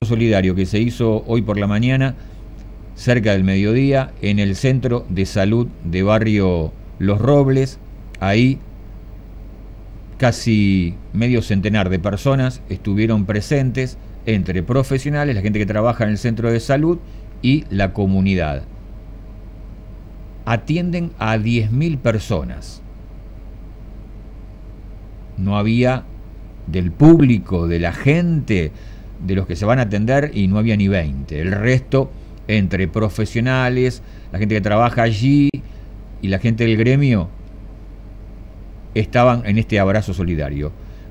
solidario que se hizo hoy por la mañana, cerca del mediodía, en el Centro de Salud de Barrio Los Robles. Ahí casi medio centenar de personas estuvieron presentes, entre profesionales, la gente que trabaja en el centro de salud y la comunidad. Atienden a 10.000 personas. No había del público, de la gente, de los que se van a atender, y no había ni 20. El resto, entre profesionales, la gente que trabaja allí y la gente del gremio, estaban en este abrazo solidario.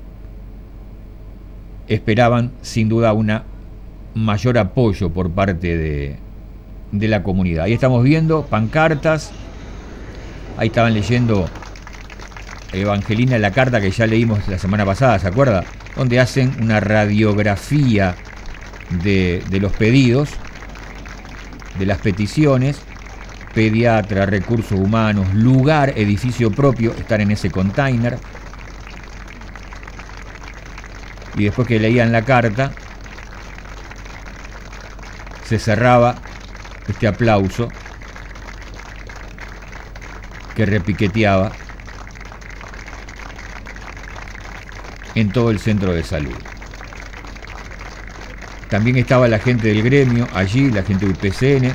Esperaban sin duda un mayor apoyo por parte de la comunidad. Ahí estamos viendo pancartas, ahí estaban leyendo Evangelina la carta que ya leímos la semana pasada, ¿se acuerda? Donde hacen una radiografía de los pedidos, de las peticiones, pediatra, recursos humanos, lugar, edificio propio, están en ese container. Y después que leían la carta, se cerraba este aplauso que repiqueteaba en todo el centro de salud. También estaba la gente del gremio allí, la gente del UPCN.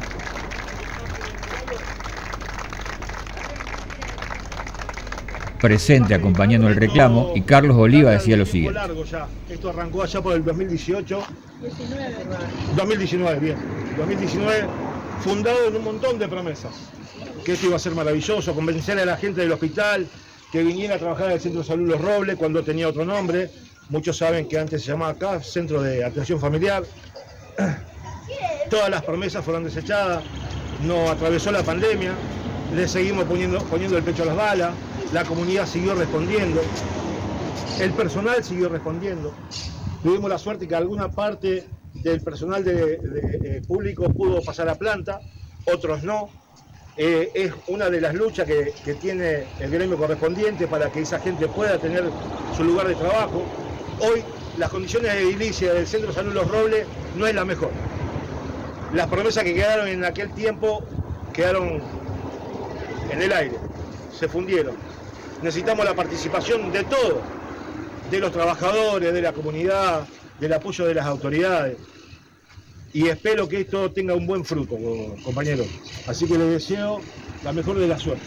Presente acompañando el reclamo, y Carlos Oliva decía lo siguiente. Esto arrancó allá por el 2018. 2019, bien. 2019, fundado en un montón de promesas. Que esto iba a ser maravilloso, convencer a la gente del hospital que viniera a trabajar en el Centro de Salud Los Robles cuando tenía otro nombre. Muchos saben que antes se llamaba CAF, Centro de Atención Familiar. Todas las promesas fueron desechadas, nos atravesó la pandemia, le seguimos poniendo el pecho a las balas, la comunidad siguió respondiendo, el personal siguió respondiendo. Tuvimos la suerte que alguna parte del personal público pudo pasar a planta, otros no. Es una de las luchas que tiene el gremio correspondiente para que esa gente pueda tener su lugar de trabajo. Hoy las condiciones de edilicia del Centro de Salud Los Robles no es la mejor. Las promesas que quedaron en aquel tiempo quedaron en el aire, se fundieron. Necesitamos la participación de todos, de los trabajadores, de la comunidad, del apoyo de las autoridades. Y espero que esto tenga un buen fruto, compañeros. Así que les deseo la mejor de la suerte.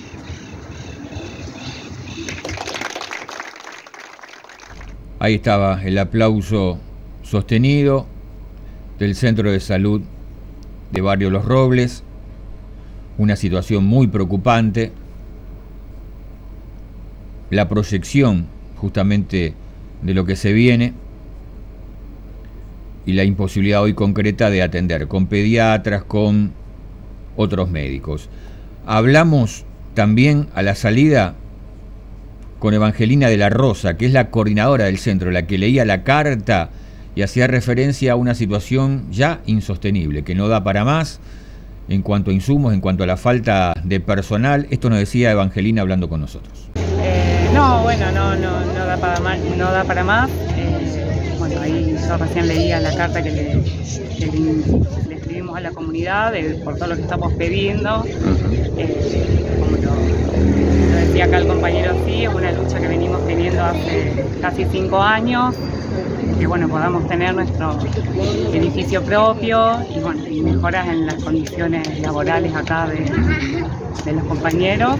Ahí estaba el aplauso sostenido del Centro de Salud de Barrio Los Robles. Una situación muy preocupante. La proyección justamente de lo que se viene y la imposibilidad hoy concreta de atender con pediatras, con otros médicos. Hablamos también a la salida con Evangelina de la Rosa, que es la coordinadora del centro, la que leía la carta y hacía referencia a una situación ya insostenible, que no da para más en cuanto a insumos, en cuanto a la falta de personal. Esto nos decía Evangelina hablando con nosotros. No da para más. Bueno, ahí yo recién leía la carta que le escribimos a la comunidad por todo lo que estamos pidiendo. Como lo decía acá el compañero, sí, es una lucha que venimos teniendo hace casi 5 años, que bueno, podamos tener nuestro edificio propio y bueno, y mejoras en las condiciones laborales acá de los compañeros.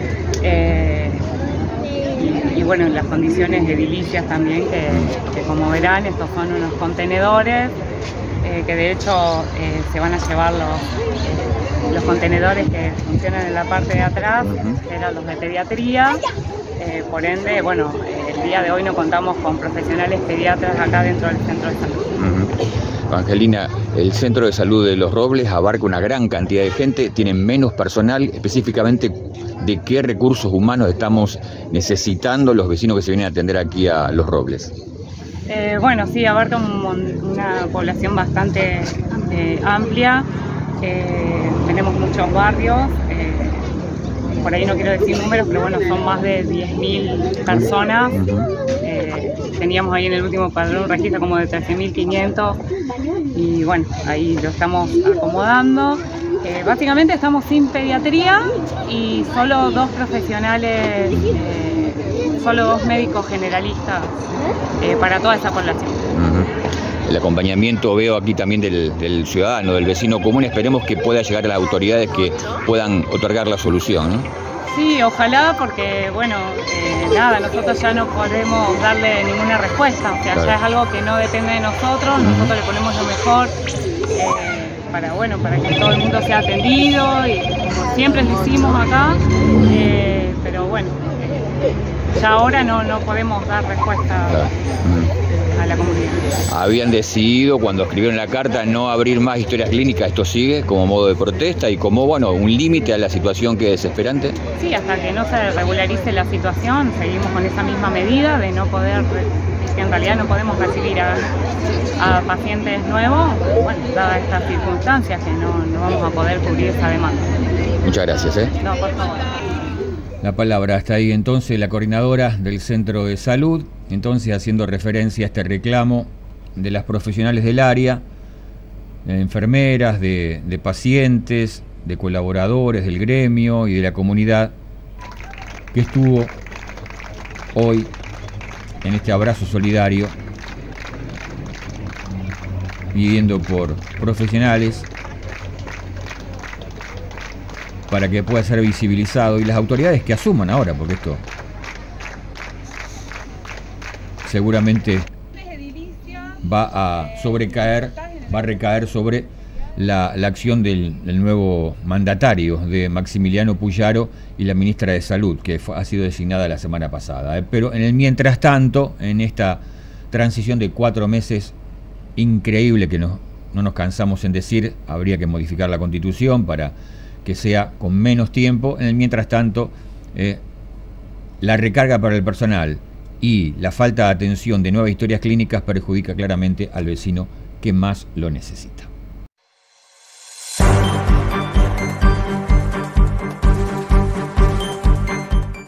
Y bueno, en las condiciones edilicias también, que como verán, estos son unos contenedores que de hecho se van a llevar los contenedores que funcionan en la parte de atrás, que eran los de pediatría. Por ende, bueno, el día de hoy no contamos con profesionales pediatras acá dentro del centro de salud. Evangelina, el Centro de Salud de Los Robles abarca una gran cantidad de gente, tienen menos personal. Específicamente, ¿de qué recursos humanos estamos necesitando los vecinos que se vienen a atender aquí a Los Robles? Bueno, sí, abarca una población bastante amplia. Tenemos muchos barrios, por ahí no quiero decir números, pero bueno, son más de 10.000 personas. Teníamos ahí en el último padrón un registro como de 13.500 y bueno, ahí lo estamos acomodando. Básicamente estamos sin pediatría y solo 2 profesionales, solo 2 médicos generalistas para toda esa población. El acompañamiento veo aquí también del ciudadano, del vecino común. Esperemos que pueda llegar a las autoridades que puedan otorgar la solución, ¿no? Sí, ojalá, porque bueno, nada, nosotros ya no podemos darle ninguna respuesta, o sea, claro, ya es algo que no depende de nosotros, nosotros le ponemos lo mejor para que todo el mundo sea atendido y como siempre decimos acá, pero bueno, ya ahora no podemos dar respuesta. Claro. A la comunidad. Habían decidido cuando escribieron la carta no abrir más historias clínicas, esto sigue como modo de protesta y como un límite a la situación que es desesperante. Sí, hasta que no se regularice la situación, seguimos con esa misma medida de no poder, que en realidad no podemos recibir a pacientes nuevos, bueno, dadas estas circunstancias que no vamos a poder cubrir esa demanda. Muchas gracias. No, por favor. La palabra está ahí entonces la coordinadora del Centro de Salud, entonces haciendo referencia a este reclamo de las profesionales del área, de enfermeras, de pacientes, de colaboradores del gremio y de la comunidad que estuvo hoy en este abrazo solidario pidiendo por profesionales para que pueda ser visibilizado y las autoridades que asuman ahora, porque esto seguramente va a recaer sobre la acción del nuevo mandatario, de Maximiliano Puyaro, y la ministra de Salud, que ha sido designada la semana pasada. Pero en el mientras tanto, en esta transición de 4 meses increíble que no nos cansamos en decir, habría que modificar la Constitución para que sea con menos tiempo. En el mientras tanto, la recarga para el personal y la falta de atención de nuevas historias clínicas perjudica claramente al vecino que más lo necesita.